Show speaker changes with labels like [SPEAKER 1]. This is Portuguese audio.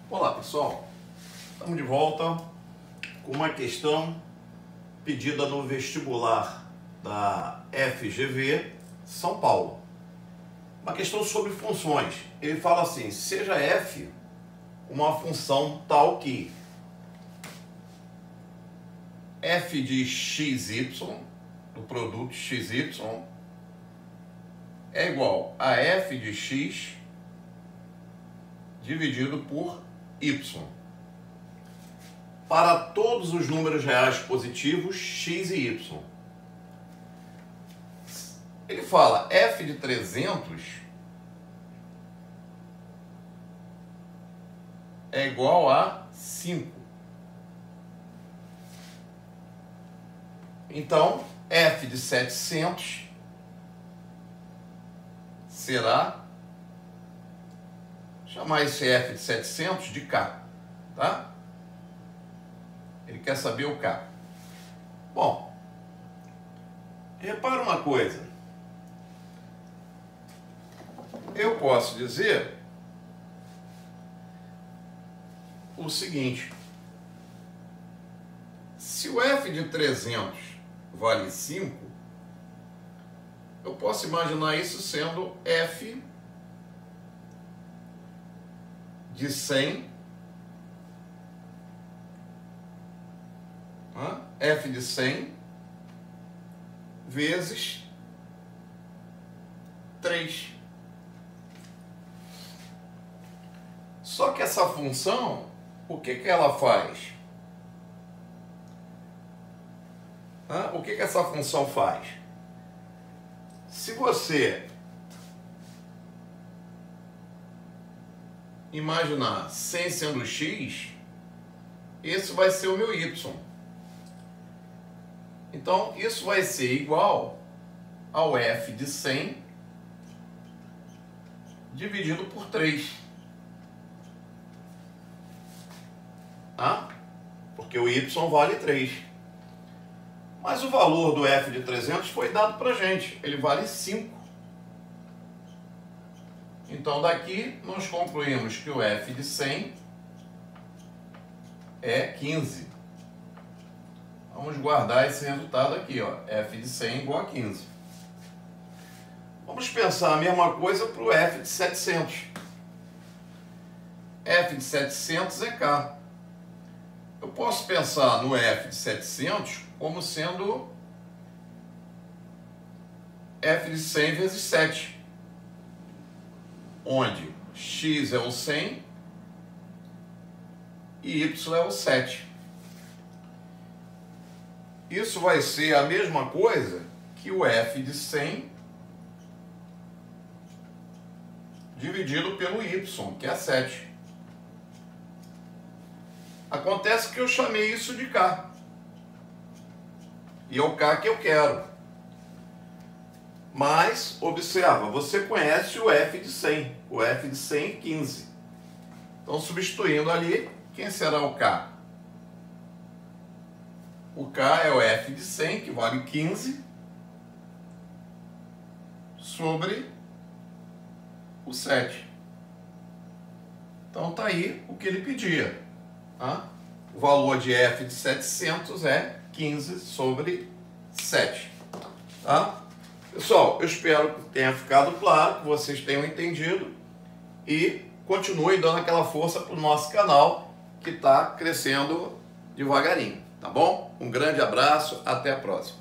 [SPEAKER 1] Olá pessoal, estamos de volta com uma questão pedida no vestibular da FGV São Paulo. Uma questão sobre funções. Ele fala assim: seja f uma função tal que f de xy, do produto xy, é igual a f de x dividido por y para todos os números reais positivos x e y. Ele fala f de 300 é igual a 5. Então, f de 700 será, chamar esse f de 700 de k, tá? Ele quer saber o k. Bom, repara uma coisa. Eu posso dizer o seguinte: se o f de 300 vale 5, eu posso imaginar isso sendo f de 100, f de 100 vezes 3. Só que essa função, o que ela faz? O que essa função faz? Se você imaginar 100 sendo x, esse vai ser o meu y. Então, isso vai ser igual ao f de 100 dividido por 3. Porque o y vale 3. Mas o valor do f de 300 foi dado para a gente. Ele vale 5. Então, daqui nós concluímos que o f de 100 é 15. Vamos guardar esse resultado aqui, ó. F de 100 igual a 15. Vamos pensar a mesma coisa para o f de 700. F de 700 é k. Eu posso pensar no f de 700 como sendo f de 100 vezes 7. Onde x é o 100 e y é o 7. Isso vai ser a mesma coisa que o f de 100 dividido pelo y, que é 7. Acontece que eu chamei isso de k. E é o k que eu quero. Mas, observa, você conhece o f de 100. O f de 100 é 15. Então, substituindo ali, quem será o k? O k é o f de 100, que vale 15, sobre o 7. Então, está aí o que ele pedia. O valor de f de 700 é 15 sobre 7. Pessoal, eu espero que tenha ficado claro, que vocês tenham entendido e continuem dando aquela força para o nosso canal, que está crescendo devagarinho, tá bom? Um grande abraço, até a próxima.